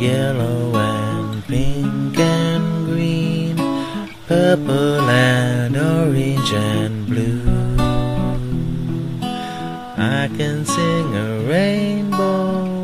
yellow and pink and green, purple and orange and blue. I can sing a rainbow